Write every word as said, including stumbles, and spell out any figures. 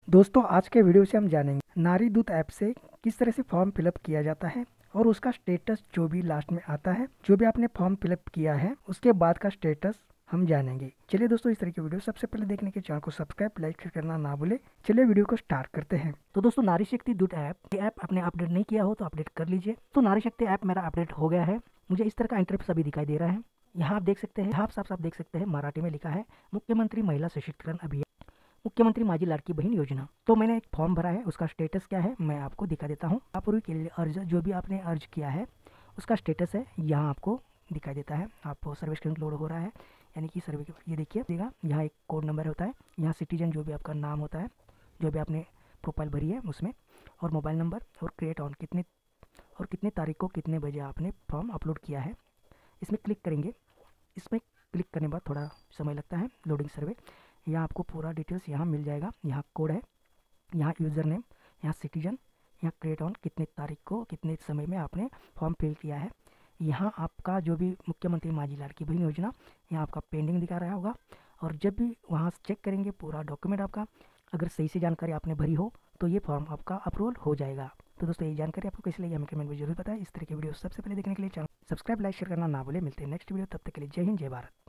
दोस्तों आज के वीडियो से हम जानेंगे नारी दूत ऐप से किस तरह से फॉर्म फिलअप किया जाता है और उसका स्टेटस जो भी लास्ट में आता है, जो भी आपने फॉर्म फिलअप किया है उसके बाद का स्टेटस हम जानेंगे। चलिए दोस्तों, इस तरह की वीडियो सबसे पहले देखने के चैनल को सब्सक्राइब लाइक करना ना भूले। चलिए वीडियो को स्टार्ट करते हैं। तो दोस्तों, नारी शक्ति दूत ऐप ये ऐप आपने अपडेट नहीं किया हो तो अपडेट कर लीजिए। तो नारी शक्ति ऐप मेरा अपडेट हो गया है। मुझे इस तरह का इंटरफेस अभी दिखाई दे रहा है। यहाँ आप देख सकते हैं, यहाँ आप साफ साफ देख सकते हैं मराठी में लिखा है मुख्यमंत्री महिला सशक्तिकरण अभियान, मुख्यमंत्री माझी लाडकी बहन योजना। तो मैंने एक फॉर्म भरा है, उसका स्टेटस क्या है मैं आपको दिखा देता हूँ। पूर्व के लिए अर्ज जो भी आपने अर्ज किया है उसका स्टेटस है यहाँ आपको दिखाई देता है। आपको सर्वे स्क्रीन लोड हो रहा है, यानी कि सर्वे ये देखिए देगा। यहाँ एक कोड नंबर होता है, यहाँ सिटीजन जो भी आपका नाम होता है, जो भी आपने प्रोफाइल भरी है उसमें, और मोबाइल नंबर और क्रिएट ऑन कितने और कितने तारीख को कितने बजे आपने फॉर्म अपलोड किया है। इसमें क्लिक करेंगे। इसमें क्लिक करने के बाद थोड़ा समय लगता है लोडिंग सर्वे। यहाँ आपको पूरा डिटेल्स यहाँ मिल जाएगा। यहाँ कोड है, यहाँ यूज़र नेम, यहाँ सिटीजन, यहाँ क्रिएट ऑन कितने तारीख को कितने समय में आपने फॉर्म फिल किया है। यहाँ आपका जो भी मुख्यमंत्री माझी लाडकी बहन योजना, यहाँ आपका पेंडिंग दिखा रहा होगा। और जब भी वहाँ चेक करेंगे पूरा डॉक्यूमेंट आपका, अगर सही से जानकारी आपने भरी हो तो ये फॉर्म आपका अप्रूवल हो जाएगा। तो दोस्तों, ये जानकारी आपको कैसे लगी हमें कमेंट में जरूर बताएं। इस तरह की वीडियो सबसे पहले देखने के लिए चैनल सब्सक्राइब लाइक शेयर करना ना भूलें। मिलते हैं नेक्स्ट वीडियो, तब तक के लिए जय हिंद जय भारत।